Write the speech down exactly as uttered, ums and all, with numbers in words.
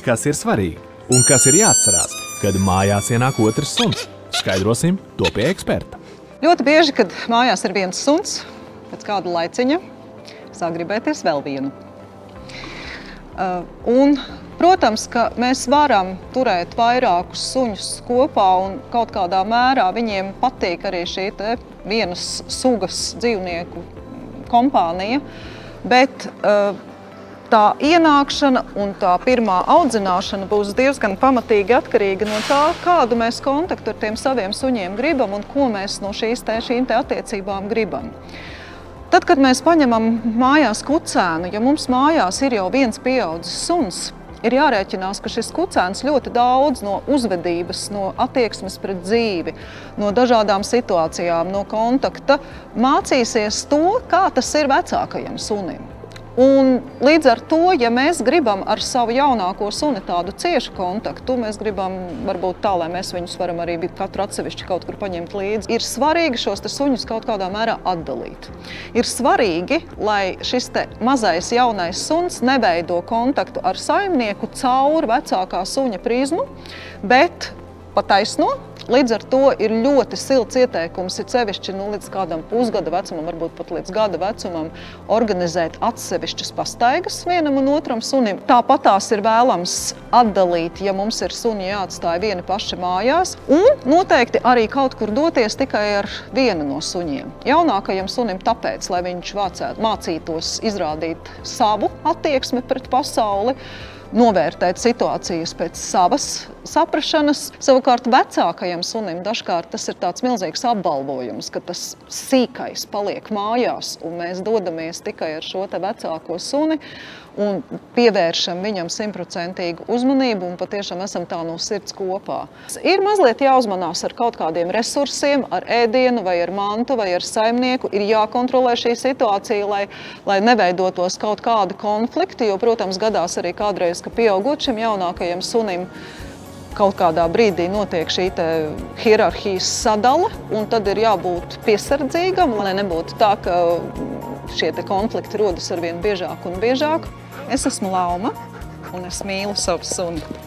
kas ir svarīgi un kas ir jāatcerās, kad mājās ienāk otrs suns. Skaidrosim to pie eksperta. Ļoti bieži, kad mājās ir viens suns, pēc kāda laiciņa sāk gribēties vēl vienu. Uh, un, protams, ka mēs varam turēt vairākus suņus kopā un kaut kādā mērā viņiem patīk arī šī te vienas sugas dzīvnieku kompānija, bet uh, tā ienākšana un tā pirmā audzināšana būs diezgan pamatīgi atkarīga no tā, kādu mēs kontaktu ar tiem saviem suņiem gribam un ko mēs no šīs te, šīm te attiecībām gribam. Tad, kad mēs paņemam mājās kucēnu, ja mums mājās ir jau viens pieaudzis suns, ir jārēķinās, ka šis kucēns ļoti daudz no uzvedības, no attieksmes pret dzīvi, no dažādām situācijām, no kontakta mācīsies to, kā tas ir vecākajam sunim. Un līdz ar to, ja mēs gribam ar savu jaunāko suni tādu ciešu kontaktu, mēs gribam varbūt tā, lai mēs viņus varam arī katru atsevišķi kaut kur paņemt līdzi, ir svarīgi šos te suņus kaut kādā mērā atdalīt. Ir svarīgi, lai šis te mazais jaunais suns neveido kontaktu ar saimnieku caur vecākā suņa prizmu, bet pa taisno. Līdz ar to ir ļoti silts ieteikums, ir sevišķi nu, līdz kādam pusgada vecumam, varbūt pat līdz gada vecumam, organizēt atsevišķas pastaigas vienam un otram sunim. Tāpat tās ir vēlams atdalīt, ja mums ir suni jāatstāja vieni paši mājās, un noteikti arī kaut kur doties tikai ar vienu no suņiem. Jaunākajam sunim tāpēc, lai viņš vācētu, mācītos izrādīt savu attieksmi pret pasauli, novērtēt situācijas pēc savas saprašanas. Savukārt vecākajam sunim dažkārt tas ir tāds milzīgs apbalvojums, ka tas sīkais paliek mājās un mēs dodamies tikai ar šo te vecāko suni un pievēršam viņam simtprocentīgu uzmanību un patiešām esam tā no sirds kopā. Ir mazliet jāuzmanās ar kaut kādiem resursiem, ar ēdienu vai ar mantu vai ar saimnieku. Ir jākontrolē šī situācija, lai, lai neveidotos kaut kādi konflikti, jo, protams, gadās arī kādreiz, ka pieaugot šim jaunākajam sunim, kaut kādā brīdī notiek šī te hierarhijas sadale, un tad ir jābūt piesardzīgam, lai nebūtu tā, ka šie te konflikti rodas arvien biežāk un biežāk. Es esmu Lauma, un es mīlu savu suni.